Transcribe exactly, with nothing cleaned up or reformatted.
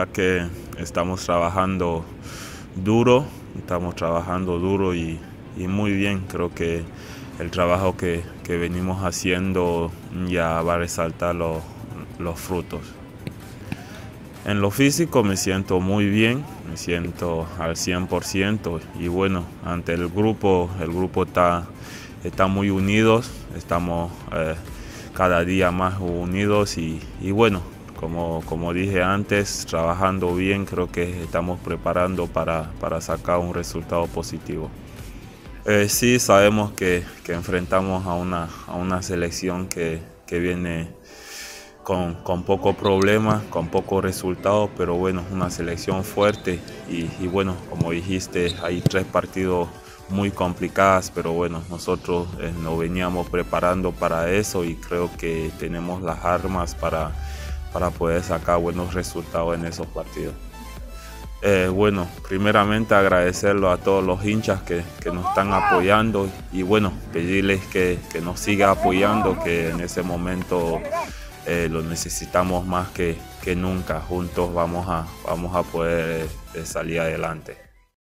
verdad que estamos trabajando duro, estamos trabajando duro y, y muy bien. Creo que el trabajo que, que venimos haciendo ya va a resaltar los, los frutos. En lo físico me siento muy bien, me siento al cien por ciento y bueno, ante el grupo, el grupo está, está muy unidos, estamos eh, cada día más unidos y, y bueno, como, como dije antes, trabajando bien, creo que estamos preparando para, para sacar un resultado positivo. Eh, sí, sabemos que, que enfrentamos a una, a una selección que, que viene Con, con pocos problemas, con pocos resultados, pero bueno, una selección fuerte y, y bueno, como dijiste, hay tres partidos muy complicados, pero bueno, nosotros eh, nos veníamos preparando para eso y creo que tenemos las armas para, para poder sacar buenos resultados en esos partidos. Eh, bueno, primeramente agradecerlo a todos los hinchas que, que nos están apoyando y bueno, pedirles que, que nos siga apoyando, que en ese momento Eh, lo necesitamos más que, que nunca. Juntos vamos a, vamos a poder eh, salir adelante.